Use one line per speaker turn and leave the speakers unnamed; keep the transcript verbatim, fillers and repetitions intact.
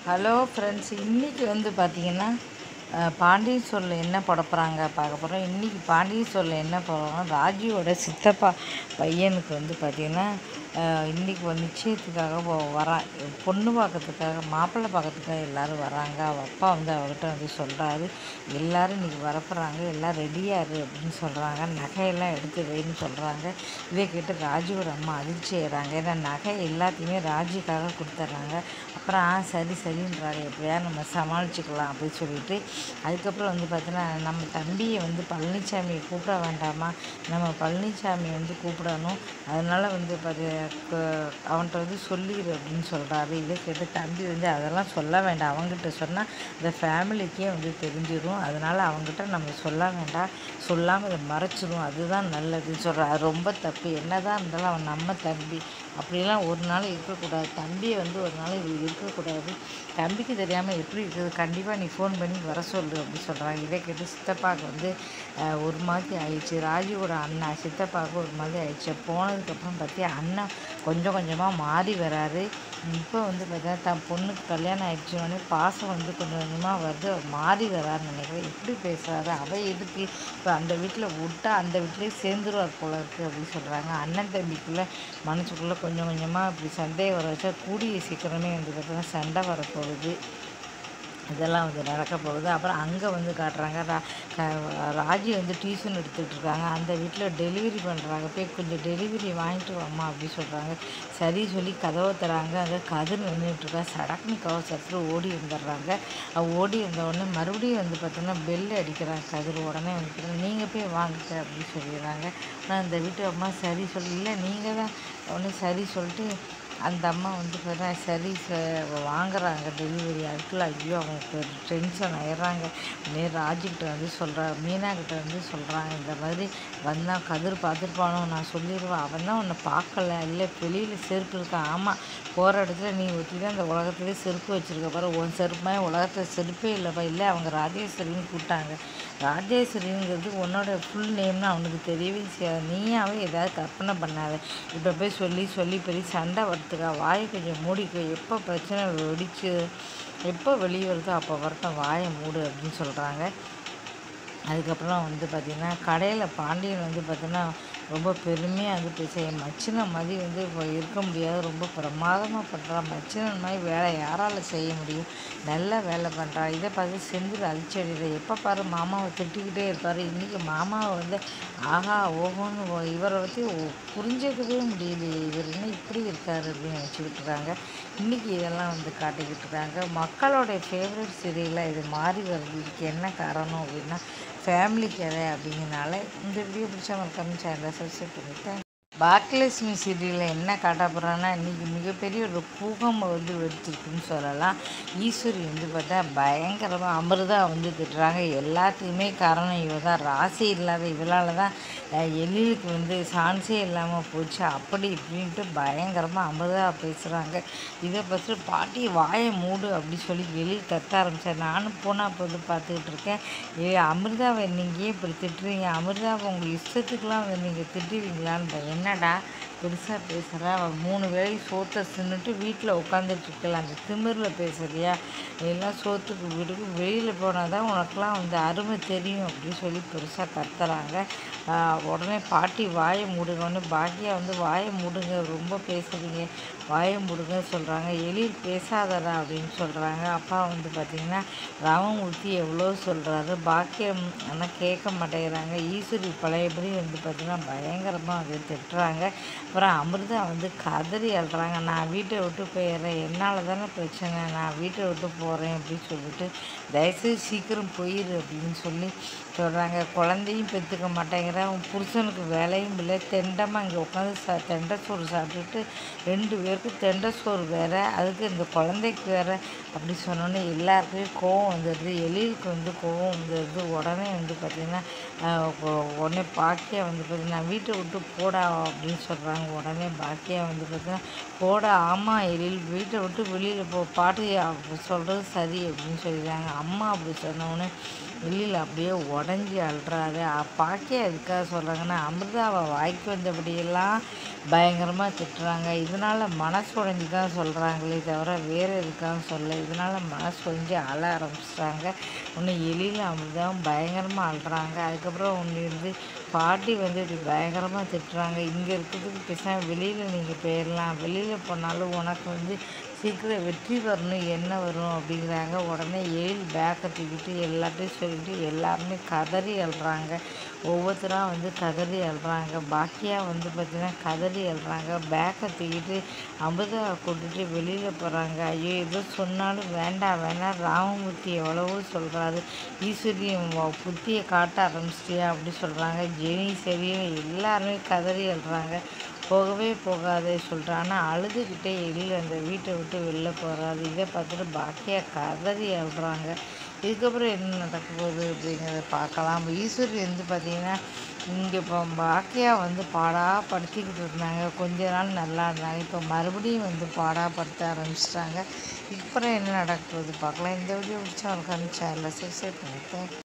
Hello friends, இன்றைக்கி வந்து பார்த்திங்கன்னா பாண்டியன் ஸ்டோரில் என்ன போட போகிறாங்க பார்க்க போகிறோம். இன்றைக்கி பாண்டியன் ஸ்டோரில் என்ன போடுறோம்னா, ராஜியோட சித்தப்பா பையனுக்கு வந்து பார்த்திங்கன்னா இன்றைக்கி ஒரு நிச்சயத்துக்காக வரா பொண்ணு பார்க்கறதுக்காக மாப்பிள்ளை பார்க்கறதுக்காக எல்லோரும் வராங்க. அவள் அப்பா வந்து அவர்கிட்ட வந்து சொல்கிறாரு, எல்லோரும் இன்றைக்கி வரப்போகிறாங்க, எல்லாம் ரெடியாரு அப்படின்னு சொல்கிறாங்க. நகையெல்லாம் எடுத்து வைன்னு சொல்கிறாங்க. இதை கேட்டு ராஜியோட அம்மா அதிர்ச்சி ஆகிறாங்க. ஏன்னா நகை எல்லாத்தையுமே ராஜிக்காக கொடுத்துட்றாங்க. அப்புறம் ஆ சரி சரின்றாரு, எப்படியா நம்ம சமாளிச்சுக்கலாம் அப்படின்னு சொல்லிட்டு, அதுக்கப்புறம் வந்து பார்த்தீங்கன்னா நம்ம தம்பியை வந்து பழனிசாமியை கூப்பிட வேண்டாமா, நம்ம பழனிசாமி வந்து கூப்பிடணும், அதனால் வந்து பார்த்து அவன்கிட்ட வந்து சொல்லிடு அப்படின்னு சொல்கிறாரு. இதை கேட்டு தம்பி வந்து அதெல்லாம் சொல்ல வேண்டாம், அவங்ககிட்ட சொன்னால் இந்த ஃபேமிலிக்கே வந்து தெரிஞ்சிடும், அதனால் அவங்ககிட்ட நம்ம சொல்ல வேண்டாம், சொல்லாமல் இதை மறைச்சிடும், அதுதான் நல்லதுன்னு சொல்கிறார். ரொம்ப தப்பு, என்ன தான் இருந்தாலும் அவன் நம்ம தம்பி, அப்படிலாம் ஒரு நாள் இருக்கக்கூடாது, தம்பியை வந்து ஒரு நாள் இது இருக்கக்கூடாது, தம்பிக்கு தெரியாமல் எப்படி இருக்குது, கண்டிப்பாக நீ ஃபோன் பண்ணி வர சொல்லு அப்படின்னு சொல்கிறாங்க. இதை கேட்டு சித்தப்பாவுக்கு வந்து ஒரு மாதிரி ஆயிடுச்சு. ராஜியோட அண்ணா சித்தப்பாவுக்கு ஒரு மாதிரி ஆயிடுச்சு. போனதுக்கப்புறம் பார்த்தியா அண்ணன் கொஞ்சம் கொஞ்சமாக மாறி வராரு. இப்போ வந்து பார்த்தா தன் பொண்ணுக்கு கல்யாணம் ஆகிடுச்சோடனே பாசம் வந்து கொஞ்சம் கொஞ்சமாக வருது, மாறி வராருன்னு நினைக்கிறேன். எப்படி பேசுகிறாரு, அவள் எதுக்கு இப்போ அந்த வீட்டில் விட்டா அந்த வீட்டிலே சேர்ந்துருவார் போல இருக்குது அப்படின்னு சொல்கிறாங்க. அண்ணன் தம்பிக்குள்ளே மனசுக்குள்ளே கொஞ்சம் கொஞ்சமாக இப்படி சண்டையை வர வச்சா கூடிய சீக்கிரமே வந்து பார்த்தீங்கன்னா சண்டை வரப்போகுது, இதெல்லாம் வந்து நடக்க போகுது. அப்புறம் அங்கே வந்து காட்டுறாங்க, ரா ராஜி வந்து டியூஷன் எடுத்துகிட்ருக்காங்க. அந்த வீட்டில் டெலிவரி பண்ணுறாங்க. போய் கொஞ்சம் டெலிவரி வாங்கிட்டு வாம்மா அப்படின்னு சொல்கிறாங்க. சரி சொல்லி கதவை தராங்க. அங்கே கதிர் நின்றுட்டுருக்கா. சடக்குன்னு கதவை சத்துரு ஓடி வந்துடுறாங்க. ஓடி வந்தவுடனே மறுபடியும் வந்து பார்த்தோன்னா பெல் அடிக்கிறாங்க கதிர். உடனே வந்து நீங்கள் போய் வாங்கிக்க அப்படின்னு சொல்லிடுறாங்க. ஆனால் அந்த வீட்டு அம்மா சரி சொல்லி, இல்லை நீங்கள் தான் உடனே சரி சொல்லிட்டு அந்த அம்மா வந்து பார்த்தா சரி ச வாங்குறாங்க டெலிவரி. அதுக்குள்ள ஐயோ அவங்க டென்ஷன் ஆயிடுறாங்க. நேர் ராஜிக்கிட்ட வந்து சொல்கிறா, மீனாக்கிட்ட வந்து சொல்கிறாங்க, இந்த மாதிரி வந்தால் கதிர் பார்த்துருப்பானோ, நான் சொல்லிடுவேன், அவன் தான் உன்னை பார்க்கல, இல்லை வெளியில் செருப்பு இருக்கான், ஆமாம் போகிற இடத்துல நீ ஒத்தி தான் அந்த உலகத்துலேயே செருப்பு வச்சுருக்க பாரு, உன் செருப்புமே உலகத்தில் செருப்பே இல்லைப்பா, இல்லை அவங்க ராஜேஸ்வரின்னு கூப்பிட்டாங்க, ராஜேஸ்வரிங்கிறது உன்னோட ஃபுல் நேம்னு அவனுக்கு தெரியவே செய்யாது, நீயாவே ஏதாவது கற்பனை பண்ணாத, இப்போ போய் சொல்லி சொல்லி பெரிய சண்டை வரத்துக்கா, வாயை கொஞ்சம் மூடிக்க, எப்போ பிரச்சனை வெடிச்சு எப்போ வெளியே வருதோ அப்போ வரட்டும், வாயை மூடு அப்படின்னு சொல்கிறாங்க. அதுக்கப்புறம் வந்து பார்த்திங்கன்னா கடையில் பாண்டியன் வந்து பார்த்திங்கன்னா ரொம்ப பெருமையாக வந்து பேச, என் மச்சினன் மாதிரி வந்து இப்போ இருக்க முடியாது, ரொம்ப பிரமாதமாக பண்ணுறான், மச்சினன் மாதிரி வேலை யாரால் செய்ய முடியும், நல்லா வேலை பண்ணுறா. இதை பார்த்து செந்தில் அழிச்சடிக்கிற, எப்போ பாரு மாமாவை திட்டிக்கிட்டே இருப்பார். இன்றைக்கி மாமாவை வந்து ஆஹா ஓஹோன்னு இவரை பற்றி புரிஞ்சிக்கவே முடியலையே, இவர் என்ன இப்படி இருக்கார் அப்படின்னு நினச்சிக்கிட்டு இருக்காங்க. இன்றைக்கி இதெல்லாம் வந்து காட்டிக்கிட்டு இருக்காங்க. மக்களோடைய ஃபேவரட் சீரியலாக இது மாறி வருது. இதுக்கு என்ன காரணம் அப்படின்னா ஃபேமிலி கதை அப்படிங்கிறனால. இந்த வீடியோ பிடிச்சா மறக்காம சேனலை சப்ஸ்கிரைப் பண்ணிவிட்டேன். பாக்கியலட்சுமி சீரியலில் என்ன காட்ட போகிறான்னா, இன்றைக்கி மிகப்பெரிய ஒரு பூகம்பம் வந்து வெடிச்சிருக்குன்னு சொல்லலாம். ஈஸ்வரி வந்து பார்த்தா பயங்கரமாக அமிர்தா வந்து திட்டுறாங்க. எல்லாத்துக்குமே காரணம் இவ தான், ராசி இல்லாத இவளால் தான் எழிலுக்கு வந்து சான்ஸே இல்லாமல் போச்சு, அப்படி இப்படின்ட்டு பயங்கரமாக அமிர்தா பேசுகிறாங்க. இதை பார்த்துட்டு பாட்டி வாயை மூடு அப்படி சொல்லி எழில் கத்த ஆரம்பித்தார். நானும் போனால் போது பார்த்துக்கிட்டு இருக்கேன். ஏ அமிர்தாவை நீங்கள் இப்படி திட்டுறீங்க, அமிர்தாவை உங்கள் இஷ்டத்துக்கெலாம் வந்து நீங்கள் திட்டுவீங்களான்னு, என்னடா பெருசாக பேசுகிறா, அவள் மூணு வேளையும் சோத்தை தின்னுட்டு வீட்டில் உட்காந்துட்ருக்கலாம், அந்த திமிரில் பேசுகிறியா, எல்லாம் சோத்துக்கு வீட்டுக்கு வெளியில் போனால் தான் உனக்கெலாம் வந்து அருமை தெரியும் அப்படின்னு சொல்லி பெருசாக கத்துறாங்க. உடனே பாட்டி வாயை மூடுங்கன்னு, பாக்கியா வந்து வாயை மூடுங்க, ரொம்ப பேசுகிறீங்க, வாயை மூடுங்க சொல்கிறாங்க. எழில் பேசாதடா அப்படின்னு சொல்கிறாங்க. அப்பா வந்து பார்த்திங்கன்னா ராமமூர்த்தி எவ்வளோ சொல்கிறாரு, பாக்கியம் ஆனால் கேட்க மாட்டேங்கிறாங்க. ஈஸ்வரி பழையபடி வந்து பார்த்திங்கன்னா பயங்கரமாக வந்து திட்டுறாங்க. அப்புறம் அமிர்தா வந்து கதறி அழுறாங்க, நான் வீட்டை விட்டு போயிடுறேன், என்னால் தானே பிரச்சனை, நான் வீட்டை விட்டு போகிறேன் அப்படின்னு சொல்லிட்டு தயவுசெய்து சீக்கிரம் போயிடு அப்படின்னு சொல்லி சொல்கிறாங்க. குழந்தையும் பெற்றுக்க மாட்டேங்கிறேன், உன் புருஷனுக்கு வேலையும் இல்லை, தெண்டமாக இங்கே உட்காந்து சா தெண்டை சோறு சாப்பிட்டுட்டு ரெண்டு பேருக்கும் தெண்டை சோறு வேறு, அதுக்கு இந்த குழந்தைக்கு வேறு அப்படி சொன்னோன்னே எல்லாருக்குமே கோவம் வந்துடுது. எழிலுக்கு வந்து கோவம் வந்துடுது. உடனே வந்து பார்த்திங்கன்னா உடனே பாக்கியா வந்து பார்த்திங்கன்னா வீட்டை விட்டு போடா அப்படின்னு சொல்கிறாங்க. உடனே பாக்கியா வந்து பார்த்திங்கன்னா போடா, ஆமாம் எழில் வீட்டை விட்டு வெளியில் போ, பாட்டி அப்படி சொல்கிறது சரி அப்படின்னு சொல்லிடுறாங்க. அம்மா அப்படி சொன்னோடனே எழில் அப்படியே உடஞ்சி அழுறாரு. பாக்கியா எதுக்காக சொல்கிறாங்கன்னா, அமிர்தாவை வாய்க்கு வந்தபடியெல்லாம் பயங்கரமாக திட்டுறாங்க, இதனால் மனசு உடைஞ்சு தான் சொல்கிறாங்களே தவிர வேறு எதுக்காக சொல்ல. இதனால் மனசு உடைஞ்சு அழ ஆரம்பிச்சிட்டாங்க. ஒன்று எழில் அமுதம் பயங்கரமாக அழுறாங்க. அதுக்கப்புறம் ஒன்று இருந்து பாட்டி வந்து இப்படி பயங்கரமாக திட்டுறாங்க. இங்கே இருக்கிறதுக்கு பேசாமல் வெளியில் நீங்கள் போயிடலாம், வெளியில் போனாலும் உனக்கு வந்து சீக்கிரம் வெற்றி வரணும், என்ன வரும் அப்படிங்கிறாங்க. உடனே எழில் பேக்கை தூக்கிட்டு எல்லாத்தையும் சொல்லிட்டு எல்லாருமே கதறி அழுறாங்க. ஒவ்வொருத்தராக வந்து கதறி அழுறாங்க. பாக்கியா வந்து பார்த்திங்கன்னா கதறி அழுறாங்க. பேக்கை தூக்கிட்டு அமுதாவை கூட்டிட்டு வெளியில் போகிறாங்க. ஐயோ எதோ சொன்னாலும் வேண்டாம் வேண்டாம், ராமமூர்த்தி எவ்வளவோ சொல்கிறாரு, ஈஸ்வரி புத்தியை காட்ட ஆரம்பிச்சிட்டியா அப்படி சொல்கிறாங்க. ஜெனி சரி எல்லாருமே கதறி அழுறாங்க. போகவே போகாதே சொல்கிறேன். ஆனால் அழுதுகிட்டே எழில் அந்த வீட்டை விட்டு வெளில போகிறாரு. இதை பார்த்துட்டு பாக்கியா கதறி அழுறாங்க. இதுக்கப்புறம் என்ன நடக்க போகுது அப்படிங்கிறத பார்க்கலாம். ஈஸ்வரி வந்து பார்த்திங்கன்னா இங்கே இப்போ பாக்கியா வந்து பாடாக படுத்திக்கிட்டு இருந்தாங்க. கொஞ்ச நாள் நல்லா இருந்தாங்க. இப்போ மறுபடியும் வந்து பாடாக படுத்த ஆரம்பிச்சிட்டாங்க. இதுக்கப்புறம் என்ன நடக்க போகுது பார்க்கலாம். இந்த வீடியோ பிடிச்சா உட்காந்து சேனலை சப்ஸ்கிரைப் பண்ணிட்டேன்.